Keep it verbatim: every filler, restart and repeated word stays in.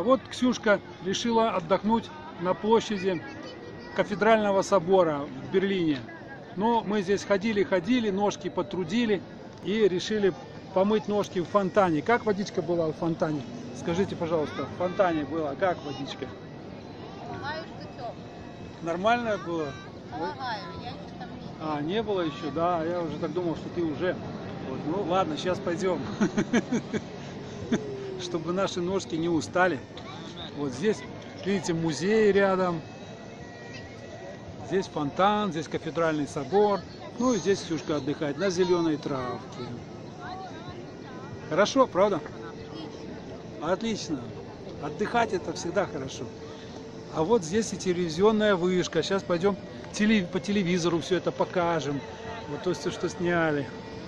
А вот Ксюшка решила отдохнуть на площади Кафедрального собора в Берлине. Но мы здесь ходили-ходили, ножки потрудили и решили помыть ножки в фонтане. Как водичка была в фонтане? Скажите, пожалуйста, в фонтане было как водичка? Полагаю, что тепло. Нормальная была? Полагаю, я еще там не А, не было еще, да, я уже так думал, что ты уже. Вот, ну ладно, сейчас пойдем, чтобы наши ножки не устали. Вот здесь, видите, музей рядом, здесь фонтан, здесь кафедральный собор, ну и здесь Ксюшка отдыхает на зеленой травке. Хорошо, правда? Отлично. Отдыхать это всегда хорошо. А вот здесь и телевизионная вышка. Сейчас пойдем по телевизору все это покажем. Вот то, что сняли.